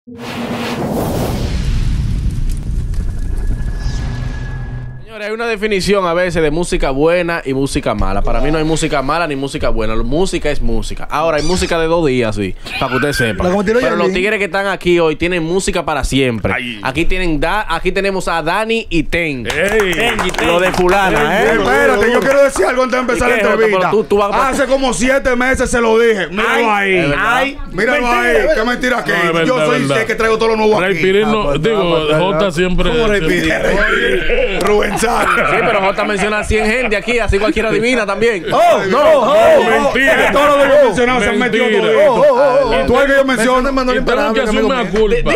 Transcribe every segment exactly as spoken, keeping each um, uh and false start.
Hay una definición a veces de música buena y música mala. Para mí no hay música mala ni música buena. Música es música. Ahora hay música de dos días, sí, para que usted sepa. Pero los tigres que están aquí hoy tienen música para siempre. Ay. Aquí tienen da, aquí tenemos a Dani y Ten. Tenji, Ten. Lo de fulana, Ey, ¿eh? Espérate, yo quiero decir algo antes de empezar la entrevista. Tú, tú vas a... Hace como siete meses se lo dije. Míralo ahí. Ay, míralo ahí. Qué mentira que no, verdad, yo soy el que traigo todo lo nuevo aquí. Pirín, no, ah, digo, Jota siempre. Rubén. Sí, pero Jota menciona cien gente aquí, así cualquiera adivina también. ¡Oh, no! Oh, oh, mentira! Todos los que yo mencionaba se han metido todos. Tú el que yo menciono, Manuel Imparable. Tengo que hacer mea culpa.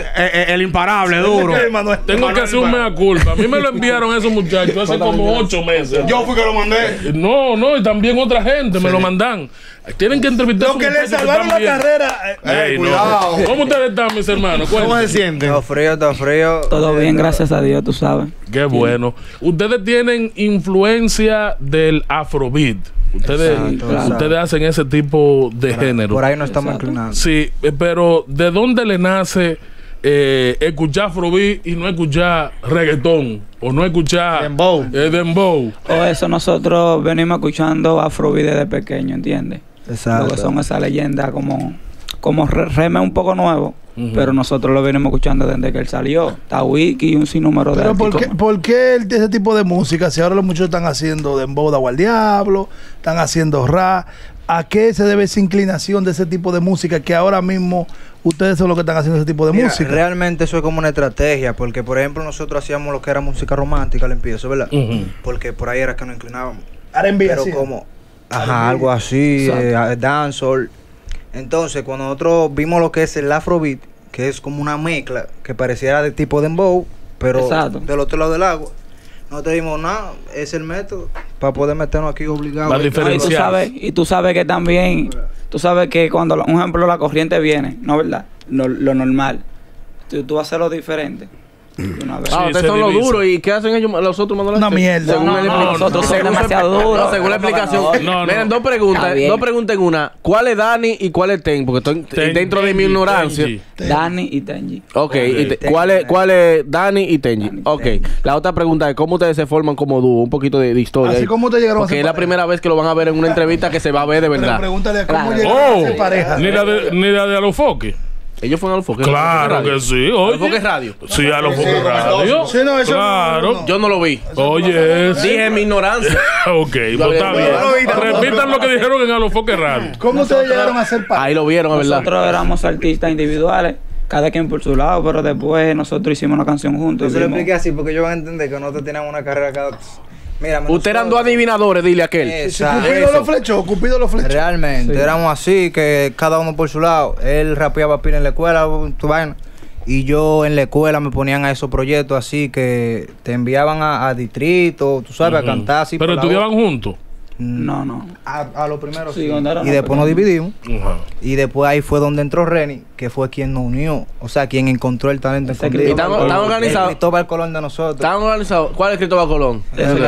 El imparable, duro. Tengo que hacer mea culpa. A mí me lo enviaron esos muchachos hace como ocho meses. Yo fui que lo mandé. No, no, y también otra gente me lo mandan. Tienen que entrevistar a los que le salvaron la carrera. Ey, cuidado. ¿Cómo ustedes están, mis hermanos? ¿Cómo se sienten? Todo frío, todo frío. Todo bien, gracias a Dios, tú sabes. Qué bueno. Ustedes tienen influencia del Afrobeat. Ustedes, exacto, ustedes exacto. hacen ese tipo de por género. Por ahí no estamos inclinados. Sí, pero ¿de dónde le nace eh, escuchar Afrobeat y no escuchar reggaetón? O no escuchar dembow. Eh, dembow. O eso nosotros venimos escuchando Afrobeat desde pequeño, ¿entiendes? Exacto. Lo que son esas leyendas como, como Reme un poco nuevo. Uh-huh. Pero nosotros lo venimos escuchando desde que él salió. Tawiki y un sinnúmero de Pero ¿por qué, ¿por qué el, ese tipo de música? Si ahora los muchachos están haciendo dembow de agua al diablo, están haciendo rap, ¿a qué se debe esa inclinación de ese tipo de música que ahora mismo ustedes son los que están haciendo ese tipo de Mira, música? Realmente eso es como una estrategia, porque por ejemplo nosotros hacíamos lo que era música romántica al empiezo, ¿verdad? Uh-huh. Porque por ahí era que nos inclinábamos. R and B, pero así, como, ajá, algo así, eh, dancehall. Entonces, cuando nosotros vimos lo que es el Afrobeat, que es como una mezcla que pareciera de tipo dembow, pero exacto. del otro lado del agua, nosotros dijimos, no, es el método para poder meternos aquí obligado. No, y, tú sabes, y tú sabes que también, tú sabes que cuando, un ejemplo, la corriente viene, ¿no verdad? Lo, lo normal. Tú, tú vas a hacerlo diferente. Una vez. Ah, sí, ustedes son los duros. ¿Y qué hacen ellos los otros mandando una mierda? Según no, no, nosotros somos demasiado duros. No, según la explicación. No, no. Miren, dos preguntas. Dos preguntas en una. ¿Cuál es Dani y cuál es Ten? Porque estoy Ten, dentro Tenji, de mi ignorancia. Tenji. Dani y Tenji. Ok. okay. Y te, ¿cuál, es, ¿Cuál es Dani y Tenji? Dani, ok. Tenji. La otra pregunta es ¿cómo ustedes se forman como dúo? Un poquito de, de historia. Así como ustedes llegaron Porque a ser es la pareja. primera vez que lo van a ver en una entrevista que se va a ver de verdad. Pero pregúntale cómo claro. llegaron oh, a ser pareja. Ni la de, ni la de Alofoque. Ellos fueron a Alofoque. Claro que sí. Oye. ¿Alofoque Radio? Sí, Alofoque Radio. Sí, no, eso claro. No, no. Yo no lo vi. Oye, sí. Dije mi ignorancia. Ok, pues está bien. Repitan lo que dijeron en Alofoque Radio. ¿Cómo ustedes llegaron a ser pareja? Ahí lo vieron, es verdad. Nosotros éramos artistas individuales. Cada quien por su lado, pero después nosotros hicimos una canción juntos. Yo se lo expliqué así porque ellos van a entender que nosotros teníamos una carrera cada... Mira, ustedes eran dos adivinadores, dile a aquel. Exacto. Cupido lo flechó, Cupido lo flechó. Realmente, sí. Éramos así, que cada uno por su lado. Él rapeaba pila en la escuela, tu vaina. Y yo en la escuela me ponían a esos proyectos así que te enviaban a, a distrito, tú sabes, uh-huh. a cantar así. ¿Pero estudiaban juntos? No, no. A, a lo primero sí. sí. Y después nos dividimos. Uh-huh. Y después ahí fue donde entró Reni, que fue quien nos unió. O sea, quien encontró el talento escondido. ¿Y están organizados? Cristóbal Colón de nosotros. ¿Están organizados? ¿Cuál es Cristóbal Colón?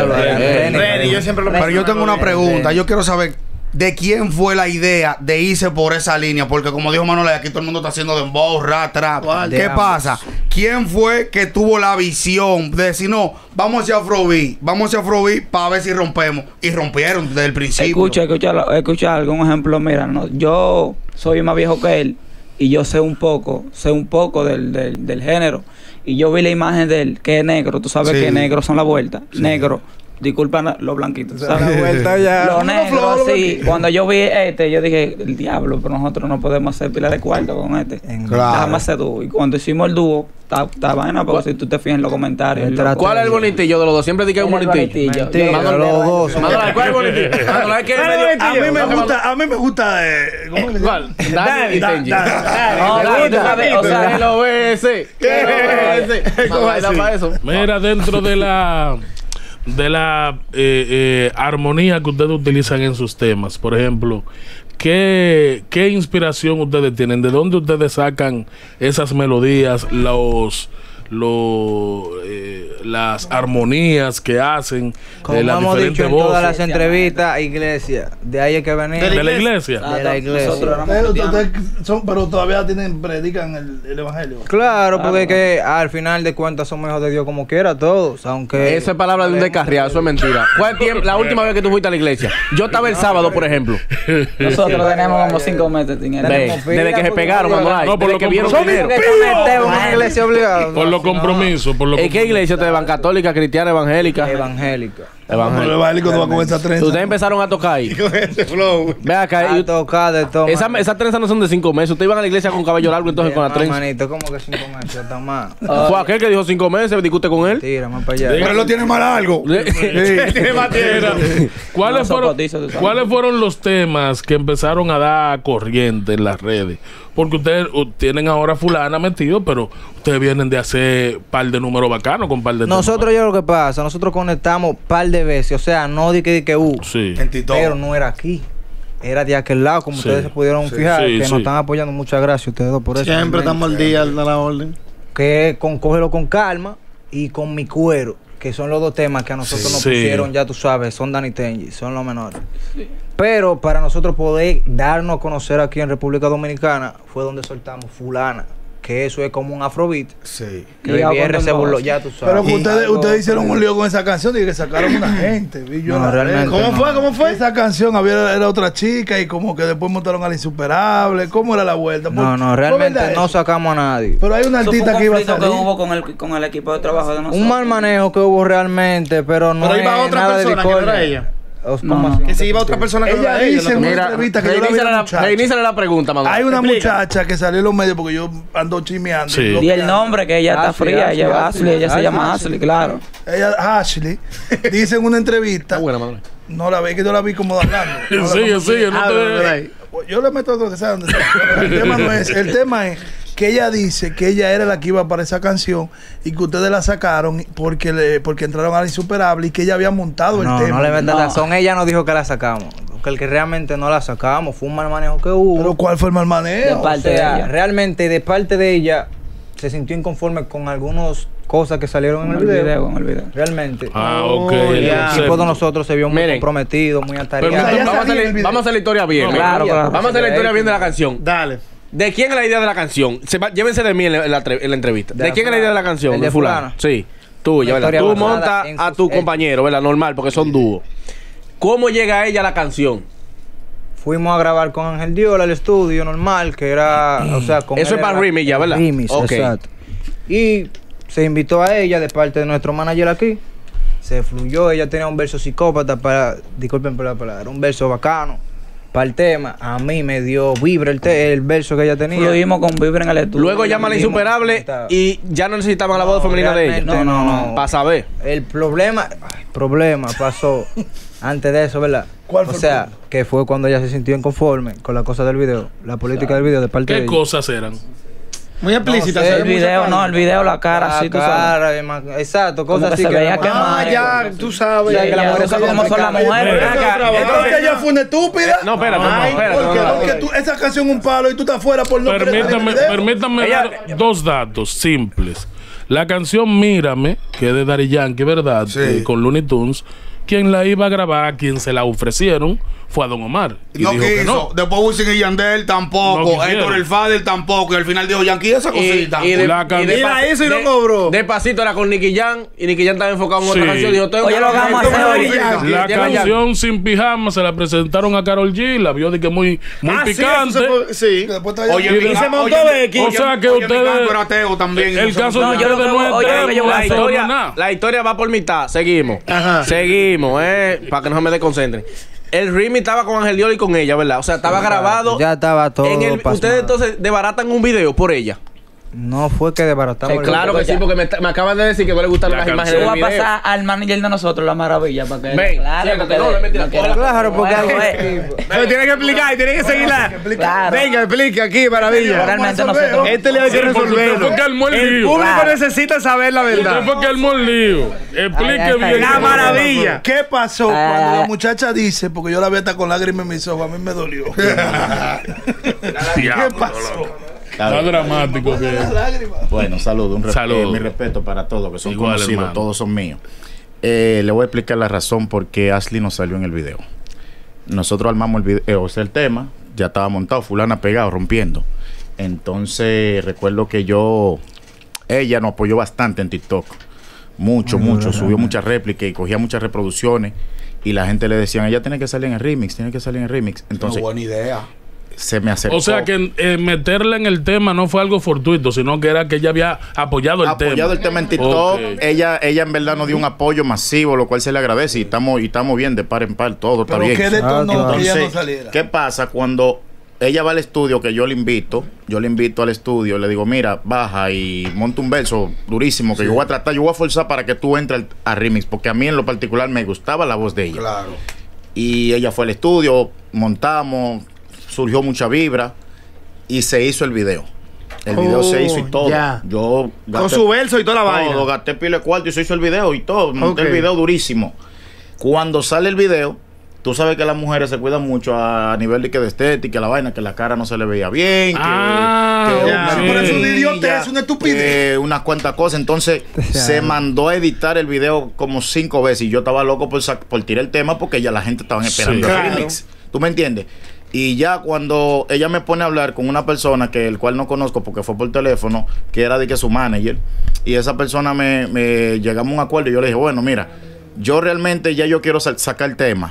Reni, yo siempre lo Pero yo tengo una pregunta. Yo quiero saber de quién fue la idea de irse por esa línea. Porque como dijo Manuel, aquí todo el mundo está haciendo dembow, rap, trap. ¿Qué pasa? ¿Quién fue que tuvo la visión de decir, no, vamos hacia Afrobeat, vamos hacia Afrobeat para ver si rompemos? Y rompieron desde el principio. Escucha, escucha, escucha algo, un ejemplo. Mira, no, yo soy más viejo que él y yo sé un poco, sé un poco del, del, del género. Y yo vi la imagen de él, que es negro. Tú sabes sí. que negros son la vuelta. Sí. Negro. Disculpa los blanquitos. ¿Sabes? La vuelta ya. Los negros, así. Cuando yo vi este, yo dije, el diablo, pero nosotros no podemos hacer pila de cuarto con este. Claro. Déjame hacer dúo. Y cuando hicimos el dúo, está vaina, porque si tú te fijas en los comentarios. ¿Cuál es el bonitillo de los dos? Siempre dije que es un bonitillo. Mentira, los dos. ¿Cuál es el bonitillo? A mí me gusta, a mí me gusta. ¿Cómo le ¿Cuál? Dani y Tenji. O sea, lo ves. ¿Qué lo ves? Mira, dentro de la... de la eh, eh, armonía que ustedes utilizan en sus temas, por ejemplo, ¿qué, qué inspiración ustedes tienen? ¿De dónde ustedes sacan esas melodías, los lo, eh, las armonías que hacen, como eh, las hemos diferentes dicho en voces. todas las entrevistas, iglesia, de ahí es que venimos. ¿De la iglesia? De la iglesia. Pero, ustedes son- pero todavía tienen, predican el, el evangelio. Claro, porque es que al final de cuentas somos hijos de Dios como quiera todos, aunque... Esa es palabra de un descarriado, eso es mentira. ¿Cuál tiempo, la última vez que tú fuiste a la iglesia? Yo estaba el sábado, por ejemplo. Nosotros tenemos como cinco meses sin Ve, él. desde que se pegaron, Manolay, No, por desde lo que vieron compromiso. primero. una iglesia obligada. Por los compromisos, por los ¿En qué iglesia ustedes van? ¿Católica, cristiana, evangélica? Evangélica. Pero el Evangélica. evangélico no va con esa trenza. Ustedes empezaron a tocar ahí. Ve acá. A y- tocar de todo. Esa- Esas trenzas no son de cinco meses. Ustedes iban a la iglesia con cabello largo, entonces con la trenza. Manito, ¿cómo que cinco meses? Está más. Fue aquel que dijo cinco meses, discute con él. Tira, más para allá. Pero él lo tiene más largo. Era, ¿Cuáles, No, son fueron, cotizos, tú sabes. ¿Cuáles fueron los temas que empezaron a dar corriente en las redes? Porque ustedes uh, tienen ahora fulana metido, pero ustedes vienen de hacer par de números bacanos con par de Nosotros, yo lo que pasa, nosotros conectamos par de veces, o sea, no di que di que uh, temas. Sí. En Tito. pero no era aquí. Era de aquel lado, como Sí. ustedes se pudieron fijar, Sí, que sí. nos están apoyando. Muchas gracias ustedes dos por eso. Siempre Amén. estamos al día de la orden. Que con Cógelo con Calma y con Mi Cuero, que son los dos temas que a nosotros nos Sí. pusieron, ya tú sabes, son Danny Tenji, son los menores. Pero para nosotros poder darnos a conocer aquí en República Dominicana, fue donde soltamos Fulana, que eso es como un afrobeat. Sí. Que Y el algo viernes se con burló, voz. ya tú sabes. Pero que Y ustedes, algo- ustedes hicieron un lío con esa canción y que sacaron una gente. Vi yo No, la realmente red. ¿Cómo no. fue? ¿Cómo fue? Esa canción había era otra chica y como que después montaron al insuperable. ¿Cómo era la vuelta? No, ¿Fue- no, fue realmente verdad no eso? sacamos a nadie. Pero hay una Eso fue un artista que iba a conflicto salir. que hubo con el, con el equipo de trabajo de nosotros. Un mal manejo que hubo realmente, pero no Pero es iba otra nada de persona que no discordia. era ella. O- ¿cómo No, no, así? Que si iba otra persona que no Ella era ella. dice no en una te- entrevista que yo la vi a la reiníciale la, muchacha. reiníciale la pregunta, Manuel. Hay una Explica. muchacha que salió en los medios porque yo ando chismeando. Sí. y lo Y que el nombre que ella está Ashley, fría, ella Ashley, es Ashley, ella se Ashley, llama Ashley. Ashley, claro. Ella, Ashley, dice en una entrevista. Está buena, Manuel. No la ve, que yo la vi como hablando. No la Sigue, conocí. sigue, no Ah, te bueno, dejes. ahí. Yo le meto otro que sabe dónde está. El tema no es. El tema es que ella dice que ella era la que iba para esa canción y que ustedes la sacaron porque le, porque entraron a la insuperable y que ella había montado el No, tema. no le metas No. razón. Ella no dijo que la sacamos. Porque el que realmente no la sacamos fue un mal manejo que hubo. Pero ¿cuál fue el mal De manejo? parte O sea, de ella. realmente de parte de ella se sintió inconforme con algunas cosas que salieron en En el el video. video, en el video. Realmente. Ah, ok. Oh, Y el ya. equipo de nosotros se vio muy Miren. comprometido, muy atareado. Vamos, ella vamos a salía en el hacer, video. vamos a hacer la historia bien. No, ¿eh? claro, claro. Vamos a hacer la historia bien de la canción. Dale. ¿De quién es la idea de la canción? Se va- llévense de mí en la, en la tre- en la entrevista. De ¿De, la quién es la idea de la canción? El de fulano. fulano. Sí, tuya, Una ¿verdad? historia Tú basada montas en a sus tu hechos. compañero, ¿verdad? Normal, porque son dúos. ¿Cómo llega a ella la canción? Fuimos a grabar con Ángel Diola al estudio normal, que era, o sea, con Eso él es para era remix ya, el ¿verdad? remix, Ok. exacto. Y se invitó a ella de parte de nuestro manager aquí. Se fluyó, ella tenía un verso psicópata para, disculpen por la palabra, un verso bacano para el tema. A mí me dio vibra el, te- el verso que ella tenía. Fluimos con Vibra en el estudio. Luego llama a la Dijimos, insuperable está- y ya no necesitaban la voz No, femenina de ella. realmente no, no. Para saber. El problema, ay, problema pasó antes de eso, ¿verdad? ¿Cuál fue O el sea, problema? que fue cuando ella se sintió inconforme con la cosa del video, la política del video de parte de ¿Qué ella. cosas eran? Muy explícita. sé, se ve El mucha video, carne. no, el video, la cara, La así, tú sabes. cara, ma- exacto, Como cosas que así se que veía la- que Ah, ya, tú sabes. Ya, que la Ya, mujer tú sabes se cómo son las llama- mujeres. Eso es Acá, trabajo. Entonces ella fue una estúpida. No, espérate, no, Ay, espérate. ¿Por no, qué? no. Porque tú, esa canción un palo y tú estás fuera por no querer salir en Permítame, el video. permítame Ella- dar dos datos simples. La canción Mírame, que es de Daddy Yankee, ¿verdad? Sí. Eh, con Looney Tunes. Quien la iba a grabar, a quien se la ofrecieron, fue a Don Omar. Y No dijo quiso. que no. Después Wisin y Yandel No tampoco. quisieron. Héctor el Fader tampoco. Y al final dijo Yankee esa cosita. Y, y de, La y can- de- Mira eso y de- no cobró. Despacito era con Nicky Jam y Nicky Jam estaba enfocado en otra Sí. canción. Dijo, tengo Oye, que- lo vamos a hacer tengo que- hoy. La Tiene Yankee. canción Sin Pijama se la presentaron a Karol G. La vio de que muy, muy Ah, sí, picante. eso se fue- Sí. Que después está Oye, allá- mi- Y se montó oye, Becky. o sea que oye, mi ustedes- canto era ateo también. El Eso caso no de se yo lo ustedes que- no es oye, lo que yo voy a La hacer, tema, no es historia, nada. la historia va por mitad. Seguimos. Ajá. Seguimos, eh. Para que no se me desconcentren. El remix estaba con Ángel Diola y con ella, ¿verdad? O sea, estaba grabado. Ya estaba todo en el, pasmado. ustedes entonces desbaratan un video por ella. No fue que desbaratamos. Eh, el claro que video. sí, porque me, me acaban de decir que no le gustaron La las canción. imágenes Yo del voy a video. pasar al manager de nosotros la maravilla para que Ven, claro, siéntate, porque no, le metí la quiero- cola. Claro, porque Bueno, algo eh, tipo. Pero tiene que explicar, tiene que seguirla. Claro. Venga, explique aquí, maravilla. Realmente nosotros. Este le hay que Sí, porque usted resolverlo. fue que armó el El lío. público Claro. necesita saber la Usted verdad. fue que armó el lío. Explique Ay, ay, bien. La maravilla. ¿Qué pasó Ah. cuando la muchacha dice, porque yo la vi hasta con lágrimas en mis ojos, a mí me dolió? ¿Qué Diablo, pasó? Más dramático que... Bueno, saludo, un respeto, Saludo. mi respeto para todos, que son Igual, conocidos, hermano. todos son míos. Eh, le voy a explicar la razón por qué Ashley no salió en el video. Nosotros armamos el video, o sea, el tema, ya estaba montado, fulana pegado, rompiendo. Entonces, recuerdo que yo, ella nos apoyó bastante en TikTok. Mucho, Ay, mucho. verdad, Subió man. muchas réplicas y cogía muchas reproducciones. Y la gente le decían, ella tiene que salir en el remix, tiene que salir en el remix. Entonces, Una buena idea. se me acercó. O sea que eh, meterla en el tema no fue algo fortuito, sino que era que ella había apoyado el tema. apoyado el tema en TikTok. Ok. Ella, ella en verdad nos dio un apoyo masivo, lo cual se le agradece y estamos, y estamos bien de par en par, todo está Pero bien. ¿qué detonó Ah, que ella no Entonces, saliera? ¿qué pasa cuando ella va al estudio, que yo le invito, yo le invito al estudio, le digo, mira, baja y monta un verso durísimo que yo voy a tratar, yo voy a forzar para que tú entres al- a remix, porque a mí en lo particular me gustaba la voz de ella. Claro. Y ella fue al estudio, montamos, surgió mucha vibra y se hizo el video. El video Oh, se hizo y todo. ya. Yo Con su verso y toda la vaina. todo, gasté pile de cuarto y se hizo el video y todo. Monté Ok. el video durísimo. Cuando sale el video, tú sabes que las mujeres se cuidan mucho a nivel de que de estética, la vaina, que la cara no se le veía bien, que, Ah, que ya. una Pero es una mejilla, idiotez, es una estupidez. que unas cuantas cosas. Entonces se mandó a editar el video como cinco veces y yo estaba loco por, sac- por tirar el tema porque ya la gente estaba esperando Sí. el Claro. remix. ¿Tú me entiendes? Y ya cuando ella me pone a hablar con una persona que el cual no conozco porque fue por teléfono, que era de que su manager, y esa persona me, me llegamos a un acuerdo y yo le dije, bueno, mira, yo realmente ya yo quiero sa- sacar el tema.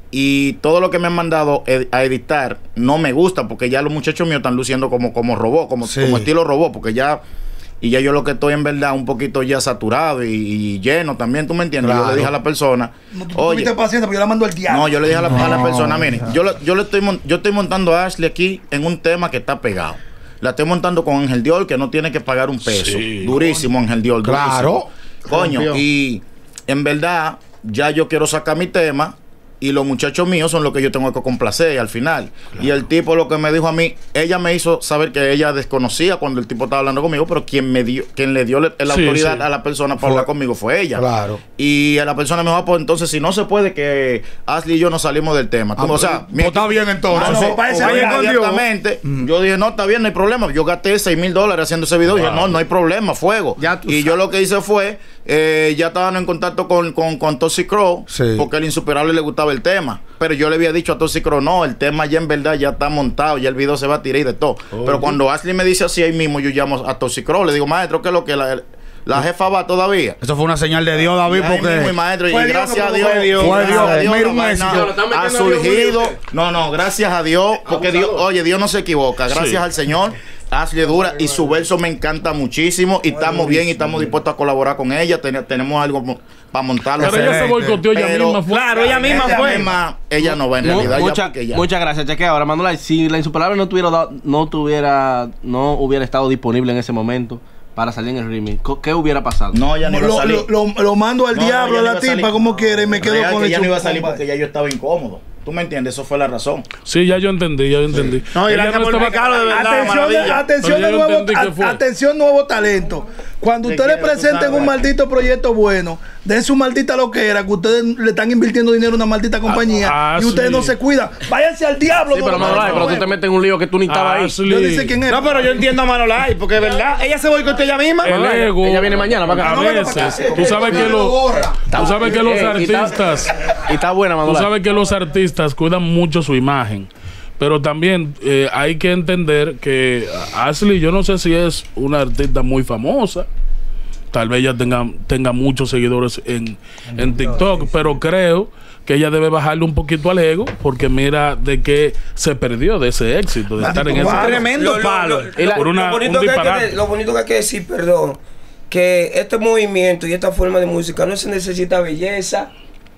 Y todo lo que me han mandado ed- a editar no me gusta porque ya los muchachos míos están luciendo como, como robot, como, Sí. como estilo robot, porque ya... Y ya yo lo que estoy en verdad un poquito ya saturado y, y lleno también, ¿tú me entiendes? Yo Claro. le dije a la persona, No, tú oye, tuviste paciencia porque yo la mando al diablo. no, yo le dije a la, a la persona, mire, yo, lo- yo le estoy mon- yo estoy montando a Ashley aquí en un tema que está pegado. La estoy montando con Ángel Dior, que no tiene que pagar un peso. Sí. Durísimo, Ángel Dior. Claro. durísimo. Coño, Rompió. y en verdad, ya yo quiero sacar mi tema. Y los muchachos míos son los que yo tengo que complacer al final. Y el tipo lo que me dijo a mí, ella me hizo saber que ella desconocía cuando el tipo estaba hablando conmigo, pero quien me dio, quien le dio la la Sí, autoridad sí. a la persona para Fue- hablar conmigo fue ella. Claro. Y a la persona me dijo, ah, pues entonces si no se puede que Ashley y yo no salimos del tema. Tú, Ah, o sea, pues, está bien entonces. Ah, no, Sí, parece oye, bien con Dios. inmediatamente, yo dije, no, está bien, no hay problema. Yo gasté seis mil dólares haciendo ese video. Y dije, no, no hay problema, fuego. Ya tú y yo lo que hice fue, eh, ya estaban en contacto con, con, con Toxic Crow, Sí. porque al Insuperable le gustaba el tema. Pero yo le había dicho a Toxic Crow, no, el tema ya en verdad ya está montado, ya el video se va a tirar y de todo. Pero cuando Ashley me dice así ahí mismo, yo llamo a Toxic Crow, le digo, maestro, ¿qué es lo que la, la jefa va todavía? Eso fue una señal de Dios, David, Y ahí mismo, mi porque... maestro, y Fue Dios, gracias no a Dios, fue Dios. Fue gracias Dios. a Dios, Mira la un vaina éxito. Lo están ha metiendo a Dios surgido. muy bien. No, no, gracias a Dios, porque Dios, oye, Dios no se equivoca. Gracias Sí. al Señor, Ashley es dura y su verso me encanta muchísimo y estamos bien y estamos dispuestos a colaborar con ella. Ten- tenemos algo mo- para montarlo. Pero ella se Excelente. boicoteó ella Pero- misma. Fue. Claro, ella misma ella fue. misma, ella no va en Mu- realidad. ya mucha- porque ya- muchas gracias. Cheque ahora, Manuel. Si la Insuperable no tuviera dado- no tuviera, no hubiera estado disponible en ese momento para salir en el remix, co- ¿qué hubiera pasado? No, ella no iba a Lo, salir. lo, lo- lo mando al No, no, diablo ella a no la iba a salir. tipa como quiere y me quedo Real con que el ella no iba a salir chupa, porque ya yo estaba incómodo. ¿Tú me entiendes? Eso fue la razón. Sí, ya yo entendí, ya yo entendí. No, y Ella gracias por estaba- explicarlo, de verdad. Atención, maravilla. atención, Pero de yo nuevo, entendí que a- fue. atención, nuevo talento. Cuando Te ustedes quiero, tú presenten sabes. un maldito proyecto bueno, den su maldita loquera, que ustedes le están invirtiendo dinero a una maldita compañía ah, y ustedes sí. no se cuidan. Váyanse al diablo. Sí, pero no, Manuel, no, pero no, tú te metes en un lío que tú ni estabas ahí. Ashley. Yo dice quién es. No, pero yo entiendo a Manolay, porque es verdad. Ella se boicoteó ella misma. El ego. Ella viene mañana para acá. A No, venga para veces. acá. Tú sabes que Lo los. borra. Tú sabes que los Eh, y está- artistas. Y está buena, Tú Manuel. sabes que los artistas cuidan mucho su imagen. Pero también eh, hay que entender que Ashley, yo no sé si es una artista muy famosa. Tal vez ella tenga, tenga muchos seguidores en, en TikTok, pero creo que ella debe bajarle un poquito al ego, porque mira de qué se perdió de ese éxito, de estar en ese Tremendo Lo- lo- palo. lo- Y la- por una, lo, bonito un que hay que, disparate. de- lo bonito que hay que decir, perdón, que este movimiento y esta forma de música no se necesita belleza.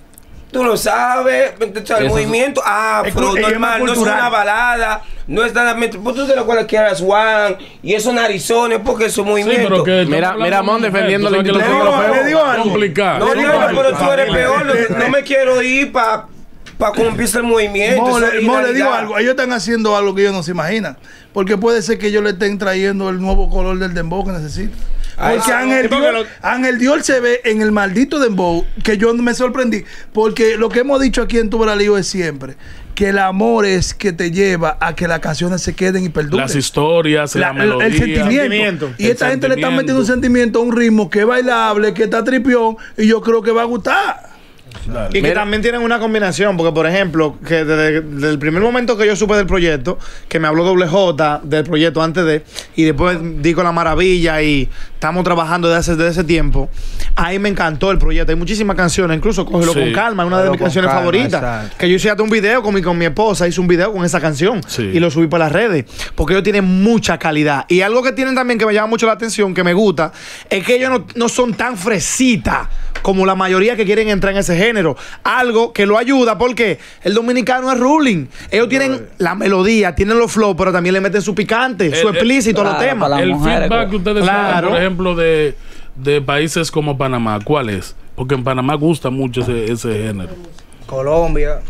Tú lo sabes, o sea, el Eso- movimiento afro, Es cul- es normal, más no es cultural. una balada, no es nada. Pues tú te lo cual quieras Juan y esos narizones, porque esos Sí, movimientos. pero que estamos Mira- hablando mira, de Mon mujer, defendiendo tú la sabes que institución las de los cosas feos. Le digo algo. complicadas. no, Le no, digo algo. pero tú eres peor. Le- No, no me quiero ir para pa cómo empieza el movimiento. Mo, esa le, Mo, le digo originalidad. algo, ellos están haciendo algo que ellos no se imaginan. Porque puede ser que ellos le estén trayendo el nuevo color del dembow que necesitan. Porque Ángel Dior, Ángel Dior se ve en el maldito dembow, que yo me sorprendí. Porque lo que hemos dicho aquí en Tu Veralío es siempre que el amor es que te lleva a que las canciones se queden y perduren. Las historias, la, la melodía. El sentimiento. sentimiento. Y el esta gente le está metiendo un sentimiento a un ritmo que es bailable, que está tripión, y yo creo que va a gustar. Claro. Y que Mira. también tienen una combinación, porque por ejemplo, que desde, desde el primer momento que yo supe del proyecto, que me habló Doble J del proyecto antes de, y después Dico La Maravilla, y estamos trabajando desde, desde ese tiempo, ahí me encantó el proyecto. Hay muchísimas canciones, incluso Cógelo sí. con calma, una de mis canciones calma, favoritas. Exacto. Que yo hice hasta un video con mi, con mi esposa, hice un video con esa canción sí. y lo subí para las redes, porque ellos tienen mucha calidad. Y algo que tienen también que me llama mucho la atención, que me gusta, es que ellos no, no son tan fresitas como la mayoría que quieren entrar en ese género. Algo que lo ayuda, porque el dominicano es ruling. Ellos tienen la melodía, tienen los flows, pero también le meten su picante, el, su explícito a los temas. El feedback que ustedes claro. saben, por ejemplo, de, de países como Panamá, ¿cuál es? Porque en Panamá gusta mucho ese, ese género. Colombia,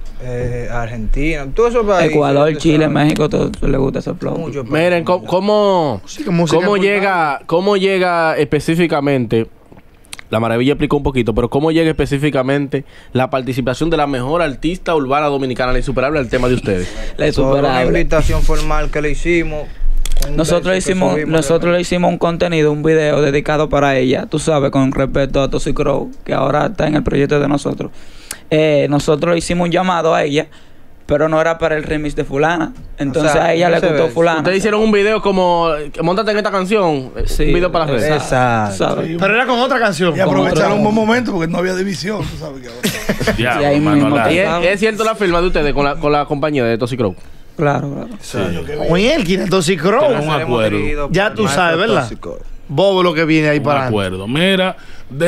eh, Argentina, todos esos países. Ecuador, Chile, México, todo le gusta ese flow. Mucho, Miren, ¿cómo, cómo, sí, cómo llega, cómo llega específicamente? La Maravilla explicó un poquito, pero ¿cómo llega específicamente la participación de la mejor artista urbana dominicana, la insuperable, al tema de ustedes? La insuperable. Una invitación formal que le hicimos. Nosotros hicimos, nosotros le hicimos un contenido, un video dedicado para ella, tú sabes, con respecto a Toxic Crow, que ahora está en el proyecto de nosotros. Eh, nosotros le hicimos un llamado a ella, pero no era para el remix de fulana. Entonces, o sea, a ella le gustó fulana. Ustedes hicieron un video como móntate en esta canción, sí, un video para las redes. Exacto. Sí, pero era con otra canción. Y aprovecharon un buen momento porque no había división, tú sabes que ahora. Ya, y ahí mismo y es, es cierto la firma de ustedes con la, con la compañía de Toxic Crow. Claro, claro. Sí. Oye, él quiere Toxic Crow. Un acuerdo. Ya tú sabes, ¿verdad? Bobo lo que viene ahí un para acuerdo. Mira,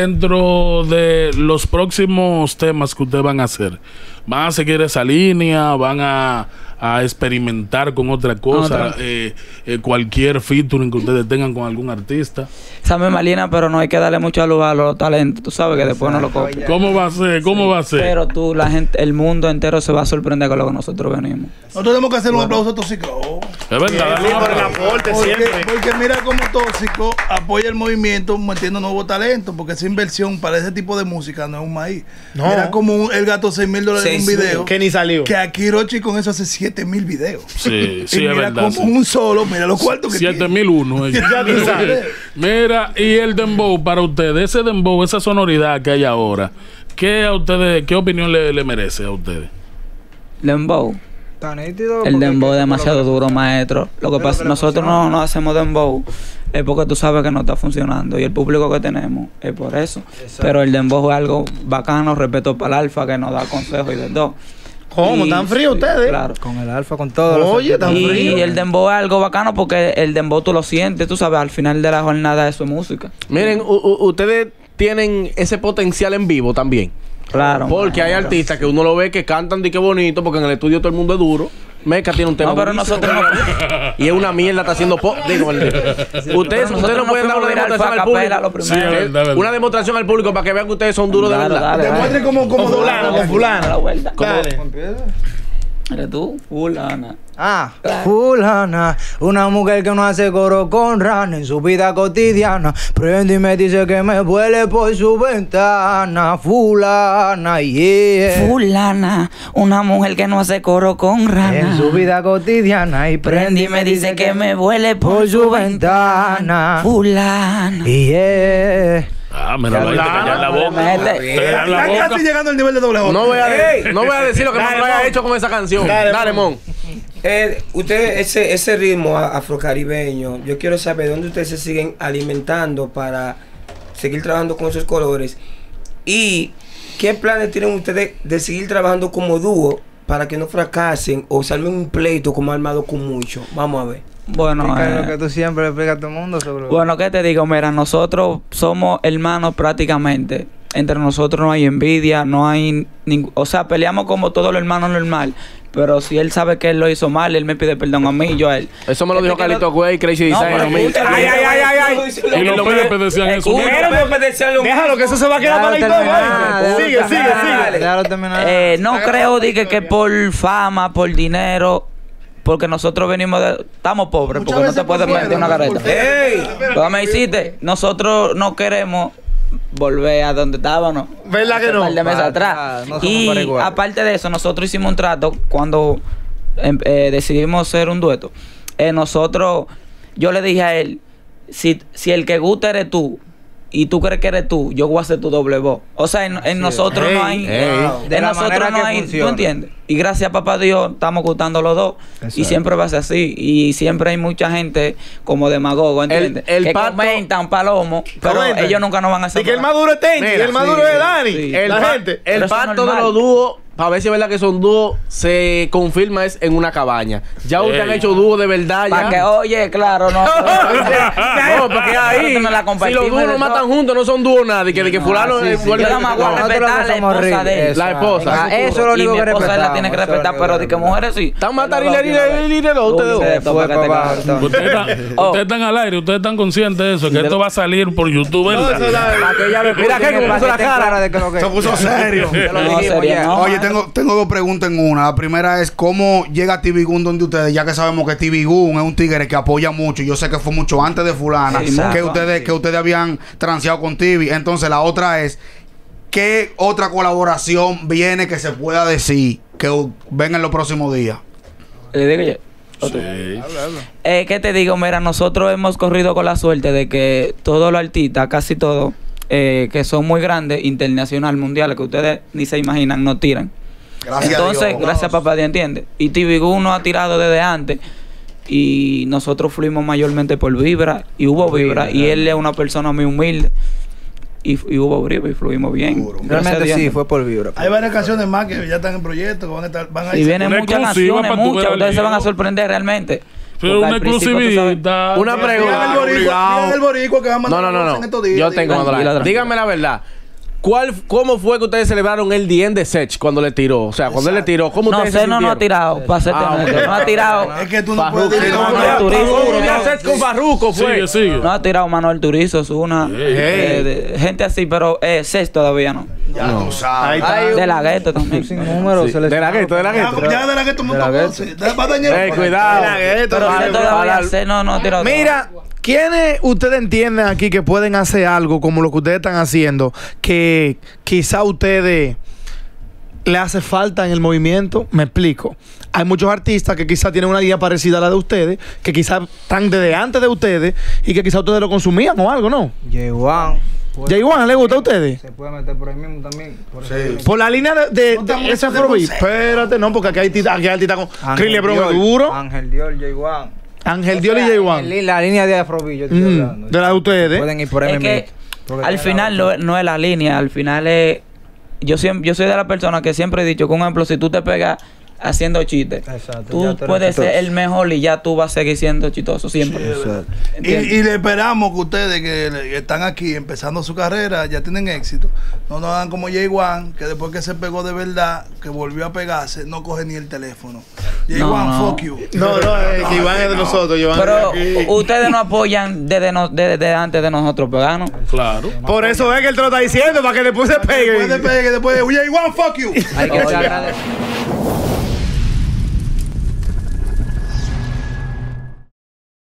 dentro de los próximos temas que ustedes van a hacer, ¿van a seguir esa línea? ¿Van a, a experimentar con otra cosa? Eh, eh, cualquier featuring que ustedes tengan con algún artista. Esa misma línea, pero no hay que darle mucho luz a los talentos. Tú sabes que después no lo copian. ¿Cómo va a ser? ¿Cómo sí. va a ser? Pero tú, la gente, el mundo entero se va a sorprender con lo que nosotros venimos. Nosotros tenemos que hacer bueno. un aplauso a Tóxico. Es verdad. Sí, por el aporte porque, siempre. Porque mira cómo Tóxico apoya el movimiento metiendo nuevo talento, porque esa inversión para ese tipo de música no es un maíz. No. Mira como un, él gastó seis mil dólares en un video. Que ni salió. Que aquí Rochi con eso hace siete mil videos. Sí, sí, y es mira verdad. como Sí. un solo, mira los cuartos que siete mil uno. Ya tú sabes. Mira, y el dembow para ustedes, ese dembow, esa sonoridad que hay ahora, ¿qué a ustedes, qué opinión le, le merece a ustedes? Dembow. El dembow es demasiado duro, maestro. Lo que pasa, nosotros no, no hacemos dembow es porque tú sabes que no está funcionando y el público que tenemos es por eso. Exacto. Pero el dembow es algo bacano, respeto para el alfa que nos da consejos y de todo. ¿Cómo? ¿Tan frío ustedes? Claro. Con el alfa, con todo. Oye, tan y frío. Y el dembow es algo bacano porque el dembow tú lo sientes, tú sabes, al final de la jornada eso es música. Miren, ustedes tienen ese potencial en vivo también. Claro. Porque hay artistas que uno lo ve que cantan de qué bonito, porque en el estudio todo el mundo es duro. Meca tiene un tema. No, pero nosotros no. Y es una mierda, está haciendo pop. Digo, el de... ustedes, ustedes no pueden dar una demostración al público. Sí, verdad, verdad. Una demostración al público para que vean que ustedes son duros dale, de verdad. Dale, demuestren como, como con fulano, con fulano. La vuelta. Dale. ¿Eres tú? Fulana. Ah, fulana, una mujer que no hace coro con rana en su vida cotidiana. Prende y me dice que me vuele por su ventana. Fulana, yeah. Fulana, una mujer que no hace coro con rana en su vida cotidiana. Y prende y me dice que me vuele por, por su ventana. Fulana, yeah. Ah, me lo voy a callar la boca. Está casi llegando al nivel de doble J. No voy a, de, no voy a decir lo que Mon haya hecho con esa canción. Dale, Dale Mon. Eh, usted, ese, ese ritmo afrocaribeño, yo quiero saber dónde ustedes se siguen alimentando para seguir trabajando con esos colores. Y qué planes tienen ustedes de seguir trabajando como dúo para que no fracasen o salven un pleito como Armado con Mucho. Vamos a ver. Bueno, eh, lo que tú siempre le explicas a todo el mundo sobre... Bueno, ¿qué te digo? Mira, nosotros somos hermanos prácticamente. Entre nosotros no hay envidia, no hay ningún... O sea, peleamos como todos los hermanos normal. Pero si él sabe que él lo hizo mal, él me pide perdón a mí y yo a él. Eso me lo dijo Carlito Güey, Crazy Design. Ay, ay, ay, ay, ay. Y los Pepe decían eso. Déjalo, que eso se va a quedar para la historia. Sigue, sigue, sigue. Eh, no creo, dije que por fama, por dinero... porque nosotros venimos de... Estamos pobres, porque no te puedes meter una carreta. ¡Ey! ¿Cómo me hiciste? Nosotros no queremos volver a donde estábamos. ¿Verdad que no? Un par de meses atrás. Y aparte de eso, nosotros hicimos un trato cuando eh, decidimos hacer un dueto. Eh, nosotros, yo le dije a él, si, si el que gusta eres tú, y tú crees que eres tú, yo voy a hacer tu doble voz. O sea, en, en nosotros hey, no hay... Hey. En de nosotros no hay... Funciona. ¿Tú entiendes? Y gracias a papá Dios estamos gustando los dos. Exacto. Y siempre va a ser así. Y siempre hay mucha gente como demagogo, ¿entiendes? El, el que pato, comentan palomo, pero comenten. Ellos nunca nos van a hacer. Y que el más duro es Tenchi, el más duro es Dani. Sí. El, la gente. El pacto de los dúos, para ver si es verdad que son dúos, se confirma es en una cabaña. Ya ustedes han hecho dúos de verdad. Ya. Para que, oye, claro, no. No, porque ahí, si los dúos no matan juntos, no son dúos nadie. Que de que fulano es fuerte. Yo nada más voy a respetar la esposa de él. La esposa. Eso es lo único que respetar. La tiene que respetar, pero de que mujeres sí. Están matando y le dos, ustedes dos. Ustedes están al aire, ustedes están conscientes de eso, que esto va a salir por YouTube. Mira que me puso la cara de que lo que. Se puso serio. Oye, tengo, tengo dos preguntas en una. La primera es cómo llega T V Gun donde ustedes, ya que sabemos que T V Gun es un tigre que apoya mucho. Yo sé que fue mucho antes de fulana, sí, que ustedes, que ustedes habían transeado con T V. Entonces la otra es, ¿qué otra colaboración viene que se pueda decir que venga en los próximos días? Le digo yo. Sí. Eh, ¿Qué te digo? Mira, nosotros hemos corrido con la suerte de que todos los artistas, casi todos, eh, que son muy grandes, internacional, mundiales, que ustedes ni se imaginan, nos tiran. Gracias Entonces, a Dios, gracias a papá Dios, ¿entiendes? Y T V Gun nos ha tirado desde antes. Y nosotros fluimos mayormente por vibra. Y hubo vibra. Y él es una persona muy humilde. Y, y hubo vibra y fluimos bien. Realmente sí, fue por vibra. Hay varias canciones más que ya están en proyecto. Que van a estar, van a y vienen muchas canciones, muchas. Ustedes se van a sorprender realmente. Pero una exclusividad. Una pregunta. No, no, no, no. Yo tengo. Dígame la verdad. ¿Cuál, ¿Cómo fue que ustedes celebraron el D N de Sech cuando le tiró? O sea, cuando Exacto. él le tiró, ¿cómo no, ustedes se sintieron? No, no ha tirado. Para hacerte ah, okay. No ha tirado. Es que tú no Farruko, puedes tirar. No, Sech con Farruko fue. Sigue, sigue. No ha tirado Manuel Turizo, es una. Hey, eh, de, gente así, pero eh, Sech todavía no. Ya no sabes. De la gueto también. Sin número. Sí. De la gueto, de la gueto. Ya de la gueto no conoce. Va a dañar. Eh, cuidado. Pero Sech todavía Sech no, no ha tirado. Mira. ¿Quiénes ustedes entienden aquí que pueden hacer algo como lo que ustedes están haciendo? Que quizá a ustedes le hace falta en el movimiento. Me explico. Hay muchos artistas que quizá tienen una guía parecida a la de ustedes, que quizá están desde antes de ustedes y que quizá ustedes lo consumían o algo, ¿no? J-Wan. ¿J-Wan le gusta a ustedes? Se puede meter por ahí mismo también. Por, sí. por la línea de, de, no de ese Afrobeat. Espérate, no, porque aquí hay tita, aquí hay tita con Krille Bro duro. Ángel Dior, J-Wan. Ángel Dior y J-Wan. La línea de Afrobeat, yo estoy mm, hablando. De la de ustedes. Pueden ir por es que al final no, no es la línea, al final es... Yo, siempre, yo soy de la persona que siempre he dicho que, un ejemplo, si tú te pegas haciendo chistes, exacto, tú puedes ser el mejor y ya tú vas a seguir siendo chistoso siempre. Sí, y, y le esperamos que ustedes que, que están aquí empezando su carrera, ya tienen éxito, no nos hagan como J-Wan, que después que se pegó de verdad, que volvió a pegarse, no coge ni el teléfono. J-Wan, no, no. fuck you. No, no, es que Iván es de nosotros. Pero ustedes nos apoyan desde, no, desde, desde antes de nosotros pegarnos. Claro. Por eso es que él te lo está diciendo, para que después se pegue. Después se pegue, después J-Wan, fuck you. Hay que estar agradecido.